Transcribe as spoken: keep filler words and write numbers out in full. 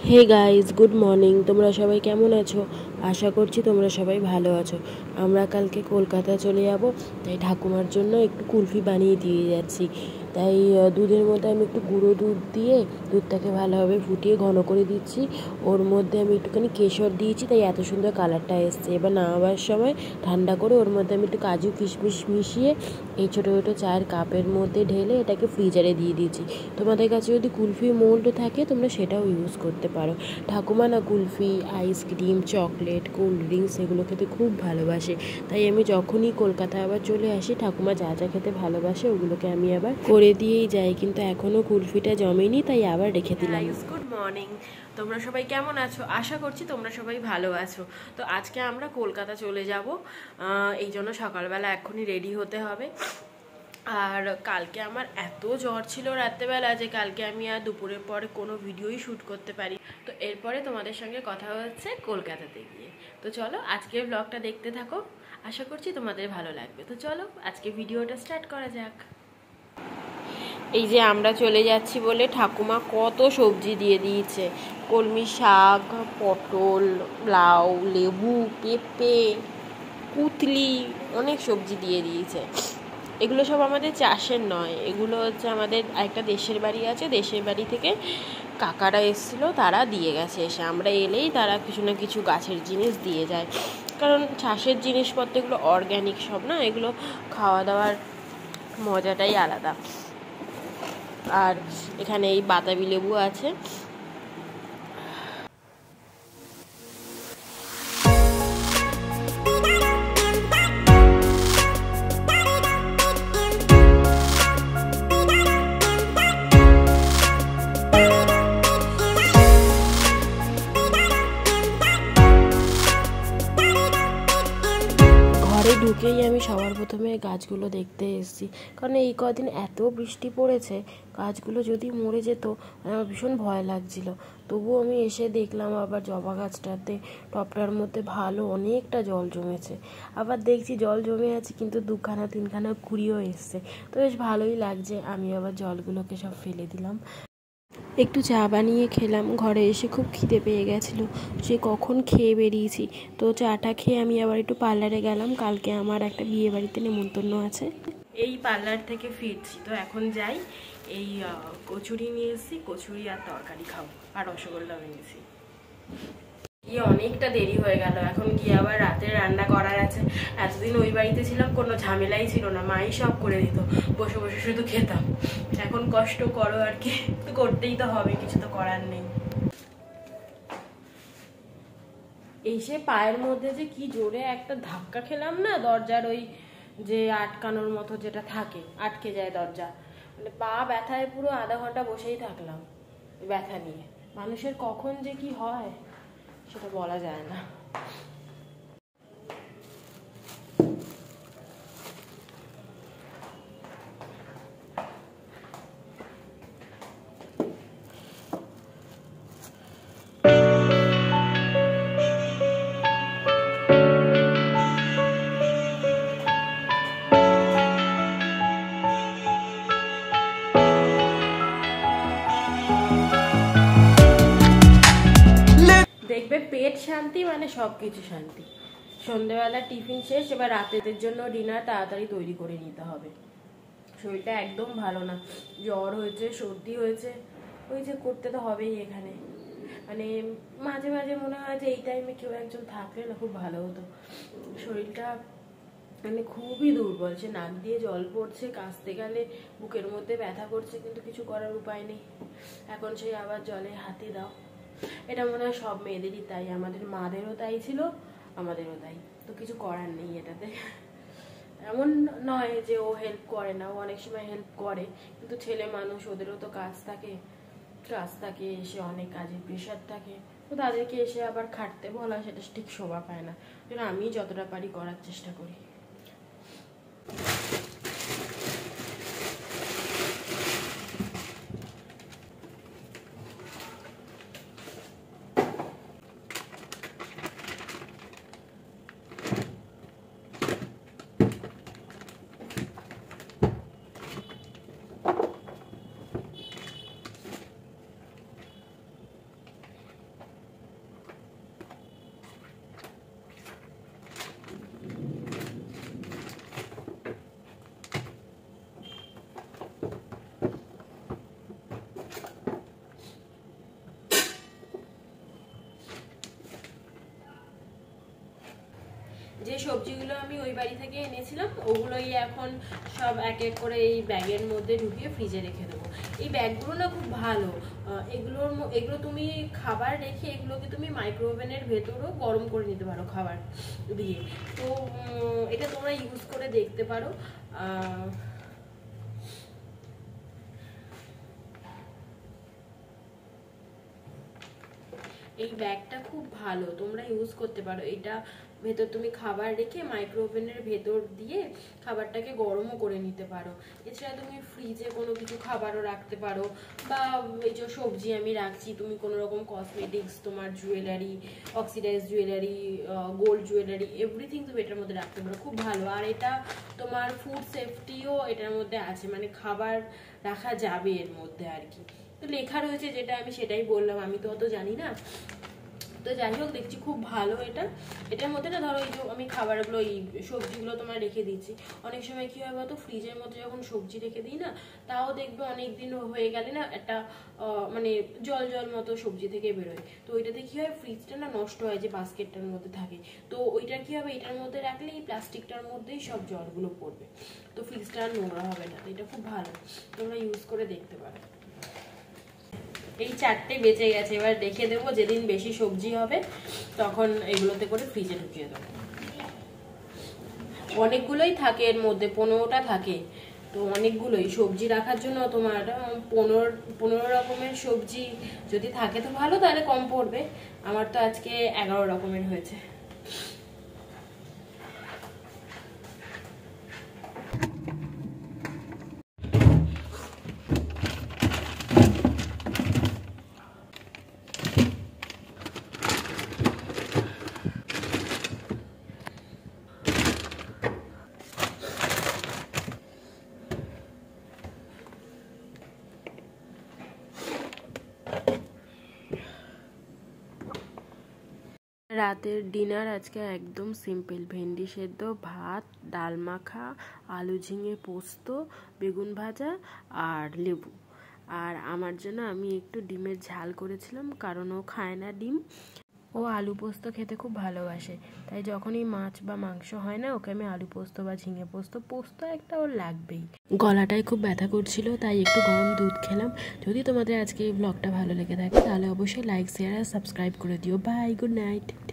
Hey guys, good morning. তোমরা সবাই কেমন আছো? আশা করছি তোমরা সবাই ভালো আছো। আমরা কালকে কলকাতা চলে যাব, তাই ঠাকুমার জন্য একটু কুলফি বানিয়ে দিয়ে যাচ্ছি। তাই দুধের মধ্যে আমি একটু গুঁড়ো দুধ দিয়ে দুধটাকে ভালোভাবে ফুটিয়ে ঘন করে দিচ্ছি। ওর মধ্যে আমি একটুখানি কেশর দিয়েছি, তাই এত সুন্দর কালারটা এসছে। এবার নামাবার সময় ঠান্ডা করে ওর মধ্যে আমি একটু কাজু কিশমিশ মিশিয়ে এই ছোটো ছোটো চায়ের কাপের মধ্যে ঢেলে এটাকে ফ্রিজারে দিয়ে দিয়েছি। তোমাদের কাছে যদি কুলফি মোল্ড থাকে তোমরা সেটাও ইউজ করতে পারো। ঠাকুমা না kulfi, ice cream, chocolate, cold drinks এগুলো খেতে খুব ভালোবাসে। তাই আমি যখনই কলকাতায় আবার চলে আসি, ঠাকুমা যা যা খেতে ভালোবাসে ওগুলোকে আমি আবার করে দিয়েই যাই। কিন্তু এখনও কুলফিটা জমেনি, তাই আবার রেখে দিলাম। গুড মর্নিং, তোমরা সবাই কেমন আছো? আশা করছি তোমরা সবাই ভালো আছো। তো আজকে আমরা কলকাতা চলে যাব, এই জন্য সকালবেলা এখনই রেডি হতে হবে। আর কালকে আমার এত জ্বর ছিল রাত্রেবেলা যে কালকে আমি আর দুপুরের পরে কোনো ভিডিওই শ্যুট করতে পারি। তো এরপরে তোমাদের সঙ্গে কথা হচ্ছে কলকাতাতে গিয়ে। তো চলো আজকের ব্লগটা দেখতে থাকো, আশা করছি তোমাদের ভালো লাগবে। তো চলো আজকে ভিডিওটা স্টার্ট করা যাক। এই যে আমরা চলে যাচ্ছি বলে ঠাকুমা কত সবজি দিয়ে দিয়েছে। কলমি শাক, পটল, লাউ, লেবু, পেঁপে, কুতলি, অনেক সবজি দিয়ে দিয়েছে। এগুলো সব আমাদের চাষের নয়, এগুলো হচ্ছে আমাদের একটা দেশের বাড়ি আছে, দেশের বাড়ি থেকে কাকারা এসেছিলো, তারা দিয়ে গেছে। এসে আমরা এলেই তারা কিছু না কিছু গাছের জিনিস দিয়ে যায়, কারণ চাষের জিনিসপত্র এগুলো অর্গ্যানিক সব না, এগুলো খাওয়া দাওয়ার মজাটাই আলাদা। আর এখানে এই বাতাবি লেবু আছে। ঢুকেই আমি সবার প্রথমে গাছগুলো দেখতে এসেছি, কারণ এই কদিন এত বৃষ্টি পড়েছে, গাছগুলো যদি মরে যেত আমার ভীষণ ভয় লাগছিল। তবুও আমি এসে দেখলাম আবার জবা গাছটাতে টবটার মধ্যে ভালো অনেকটা জল জমেছে। আবার দেখছি জল জমে আছে কিন্তু দুখানা তিনখানা কুড়িও এসছে, তো বেশ ভালোই লাগছে। আমি আবার জলগুলোকে সব ফেলে দিলাম, একটু চা বানিয়ে খেলাম। ঘরে এসে খুব খিদে পেয়ে গেছিলো, সে কখন খেয়ে বেরিয়েছি। তো চাটা খেয়ে আমি আবার একটু পার্লারে গেলাম, কালকে আমার একটা বিয়ে বাড়িতে নেমন্তন্ন আছে। এই পার্লার থেকে ফিরছি, তো এখন যাই। এই কচুরি নিয়ে এসেছি, কচুরি আর তরকারি খাবো, আর রসগোল্লা নিয়েছি। গিয়ে অনেকটা দেরি হয়ে গেল, এখন গিয়ে আবার রাতের রান্না করার আছে। এতদিন ওই বাড়িতে ছিলাম, কোনো ঝামেলাই ছিল না, মাই সব করে দিত, বসে বসে শুধু খেতাম। এখন কষ্ট করো আর কি, তো করতেই তো হবে, কিছু তো করার নেই। এসে পায়ের মধ্যে যে কি জোরে একটা ধাক্কা খেলাম না, দরজার ওই যে আটকানোর মতো যেটা থাকে, আটকে যায় দরজা, মানে পা ব্যথায় পুরো আধা ঘন্টা বসেই থাকলাম ব্যথা নিয়ে। মানুষের কখন যে কি হয় সেটা বলা যায় না। দেখবে পেট শান্তি মানে সব কিছু শান্তি। সন্ধ্যেবেলা টিফিন শেষ, এবার রাতের জন্য ডিনার তাড়াতাড়ি তৈরি করে নিতে হবে। শরীরটা একদম ভালো না, জ্বর হয়েছে, সর্দি হয়েছে, ওই যে করতে তো হবেই এখানে। মানে মাঝে মাঝে মনে হয় যে এই টাইমে কেউ একজন থাকলে না খুব ভালো হতো। শরীরটা মানে খুবই দুর্বল, সে নাক দিয়ে জল পড়ছে, কাশতে গেলে বুকের মধ্যে ব্যথা করছে, কিন্তু কিছু করার উপায় নেই। এখন সেই আবার জলে হাতে দাও, এটা মনে হয় সব মেয়েদেরই তাই, আমাদের মাদেরও তাই ছিল, আমাদেরও তাই, তো কিছু করার নেই এটাতে। এমন নয় যে ও হেল্প করে না, ও অনেক সময় হেল্প করে, কিন্তু ছেলে মানুষ, ওদেরও তো কাজ থাকে, কাজ থাকে, এসে অনেক কাজের প্রেশার থাকে, তো তাদেরকে এসে আবার খাটতে বলা সেটা ঠিক শোভা পায় না। যেন আমি যতটা পারি করার চেষ্টা করি। সবজিগুলো আমি ওই বাড়ি থেকে এনেছিলাম ওগুলোই এখন সব এক এক করে এই ব্যাগের মধ্যে ঢুকিয়ে ফ্রিজে রেখে দেবো। এই ব্যাগগুলো না খুব ভালো, এগুলোর এগুলো তুমি খাবার রেখে এগুলোকে তুমি মাইক্রোওভেনের ভেতরও গরম করে নিতে পারো খাবার দিয়ে। তো এটা তোমরা ইউজ করে দেখতে পারো। এই ব্যাগটা খুব ভালো, তোমরা ইউজ করতে পারো। এটা ভেতর তুমি খাবার রেখে মাইক্রোওভেনের ভেতর দিয়ে খাবারটাকে গরমও করে নিতে পারো। এছাড়া তুমি ফ্রিজে কোনো কিছু খাবারও রাখতে পারো, বা এই যে সবজি আমি রাখছি, তুমি কোনো রকম কসমেটিক্স, তোমার jewellery, oxidise jewellery, gold jewellery, everything তুমি এটার মধ্যে রাখতে পারো। খুব ভালো। আর এটা তোমার ফুড সেফটিও এটার মধ্যে আছে, মানে খাবার রাখা যাবে এর মধ্যে আর কি। তো লেখা রয়েছে যেটা, আমি সেটাই বললাম, আমি তো অত জানি না। তো যাই হোক, দেখছি খুব ভালো এটা। এটার মধ্যে না ধরো এই যে আমি খাবারগুলো, এই সবজিগুলো তোমার রেখে দিচ্ছি, অনেক সময় কি হয় বলতো, ফ্রিজের মধ্যে যখন সবজি রেখে দিই না, তাও দেখবে অনেক দিন হয়ে গেলে না একটা মানে জল জল মতো সবজি থেকে বেরোয়। তো ওইটাতে কি হয়, ফ্রিজটা না নষ্ট হয় যে বাস্কেটটার মধ্যে থাকে। তো ওইটা কি হবে, এটার মধ্যে রাখলে এই প্লাস্টিকটার মধ্যেই সব জলগুলো পড়বে, তো ফ্রিজটা আর নোংরা হবে না। তো এটা খুব ভালো, তোমরা ইউজ করে দেখতে পারো। এই চারটে বেঁচে গেছে, এবার রেখে দেবো, যেদিন বেশি সবজি হবে তখন এগুলোতে করে ফ্রিজে ঢুকিয়ে দেবো। অনেকগুলোই থাকে এর মধ্যে, পনেরোটা থাকে। তো অনেকগুলোই সবজি রাখার জন্য তোমার পনেরো পনেরো রকমের সবজি যদি থাকে তো ভালো, তাহলে কম পড়বে। আমার তো আজকে এগারো রকমের হয়েছে। রাতের ডিনার আজকে একদম সিম্পল, ভেন্ডি সেদ্ধ, ভাত, ডাল মাখা, আলু ঝিঙে পোস্ত, বেগুন ভাজা আর লেবু। আর আমার জন্য আমি একটু ডিমের ঝাল করেছিলাম, কারণ ও খায় না ডিম, ও আলু পোস্ত খেতে খুব ভালোবাসে। তাই যখনই মাছ বা মাংস হয় না, ওকে আমি আলু পোস্ত বা ঝিঙে পোস্ত, পোস্ত একটা ওর লাগবেই। গলাটায় খুব ব্যথা করছিল, তাই একটু গরম দুধ খেলাম। যদি তোমাদের আজকে এই ব্লগটা ভালো লেগে থাকে তাহলে অবশ্যই লাইক, শেয়ার আর সাবস্ক্রাইব করে দিও। Bye, good night.